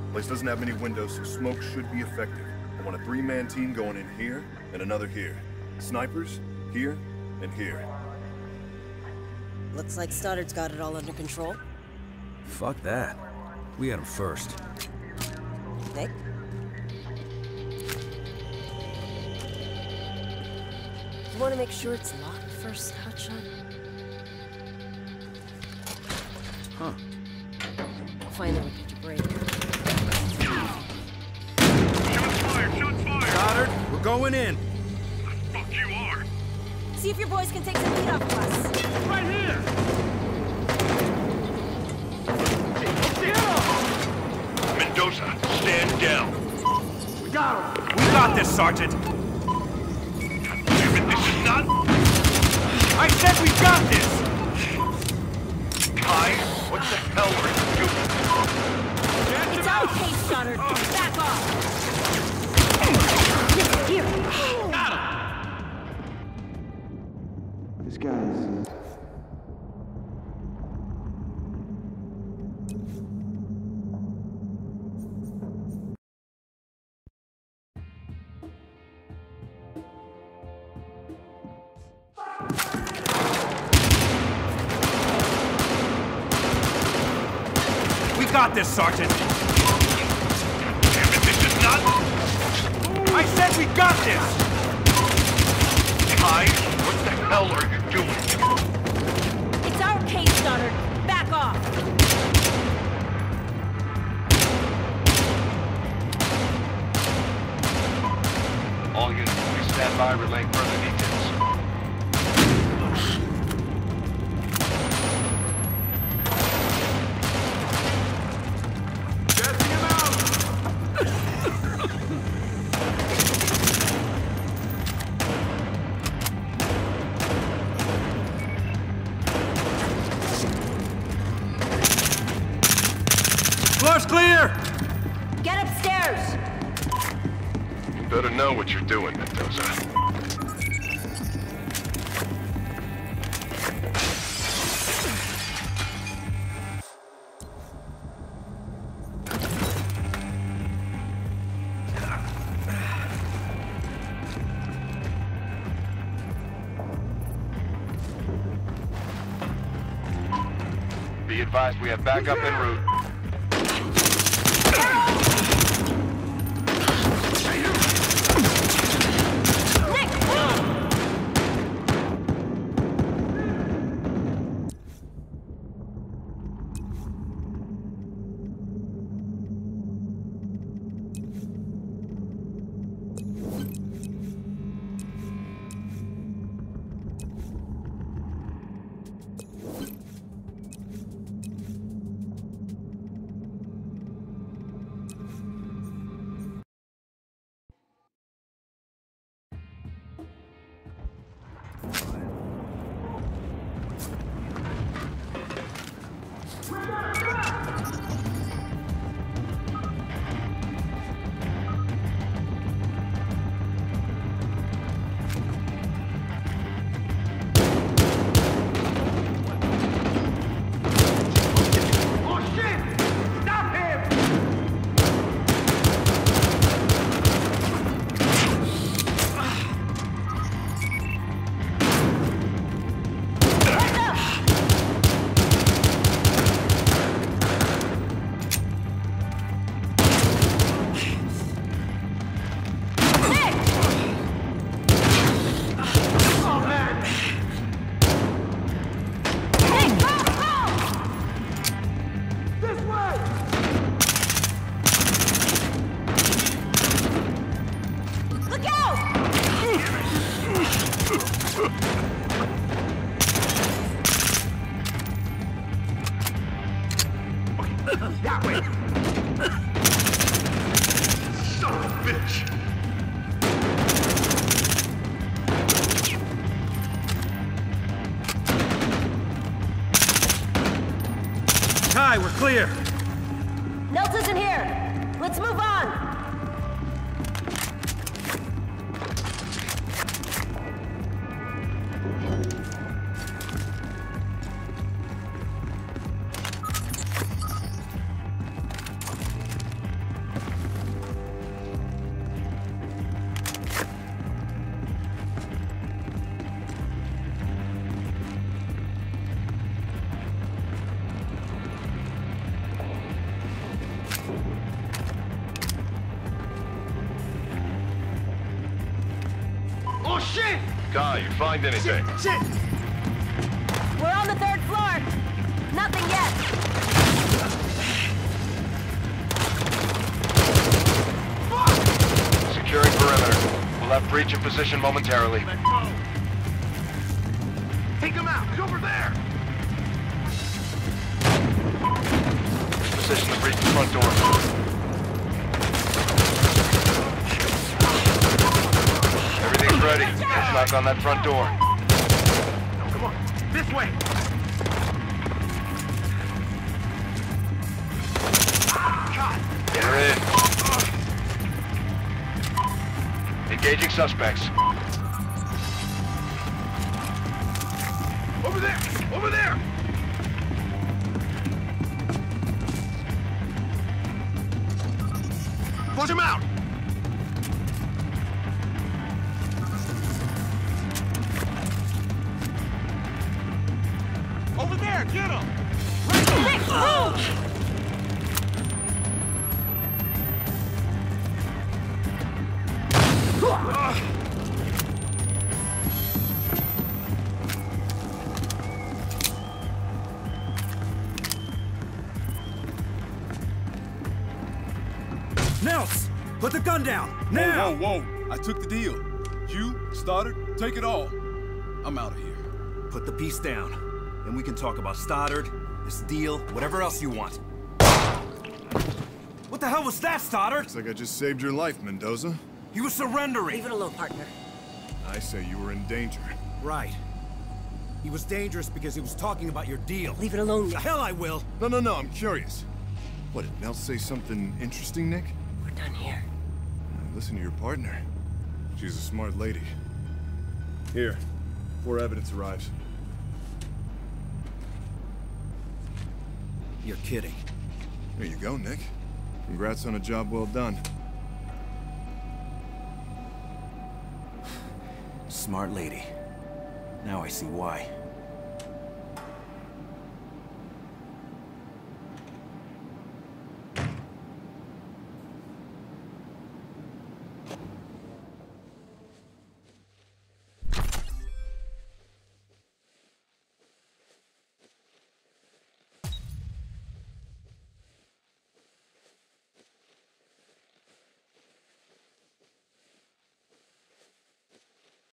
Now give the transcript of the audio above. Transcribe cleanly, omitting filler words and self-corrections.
Place doesn't have many windows, so smoke should be effective. I want a 3-man team going in here and another here. Snipers, here and here. Looks like Stoddard's got it all under control. Fuck that. We had him first. Nick? You want to make sure it's locked first, Hotshot? Huh. Finally, get your break. Shots fired! Shots fired! Goddard, we're going in. The fuck you are? See if your boys can take some heat off of us. Right here! Mendoza, stand down. We got him. We got this, Sergeant. Damn it, this is not... I said we got this! Kai, what the hell are you doing? It's our case, Stoddard. Back off. Here. Got him! This guy is... We got this, Sergeant. Damn it, this is not... I said we got this! Kai, what the hell are you doing? It's our case, Stoddard. Back off. All units, please stand by, relay further details. Floor's clear! Get upstairs. You better know what you're doing, Mendoza. Be advised, we have backup en route. That way! Son of a bitch! Kai, we're clear! Nelson's in here. Let's move on. Ty, you find anything? Shit! We're on the 3rd floor. Nothing yet. Securing perimeter. We'll have breach in position momentarily. Let go! Take him out! He's over there! Position to breach the front door. Everything's ready. Let's knock on that front door. No, come on! This way! God! They're in. Engaging suspects. Over there! Over there! Flush him out! Over there! Get him! Nick, move! Nels! Put the gun down! Now! Whoa, whoa! I took the deal. You, Stoddard, take it all. I'm out of here. Put the piece down. Then we can talk about Stoddard, this deal, whatever else you want. What the hell was that, Stoddard? Looks like I just saved your life, Mendoza. He was surrendering! Leave it alone, partner. I say you were in danger. Right. He was dangerous because he was talking about your deal. Leave it alone, The Nick. hell I will! No, I'm curious. What, did Nels say something interesting, Nick? We're done here. Listen to your partner. She's a smart lady. Here, before evidence arrives. You're kidding. There you go, Nick. Congrats on a job well done. Smart lady. Now I see why.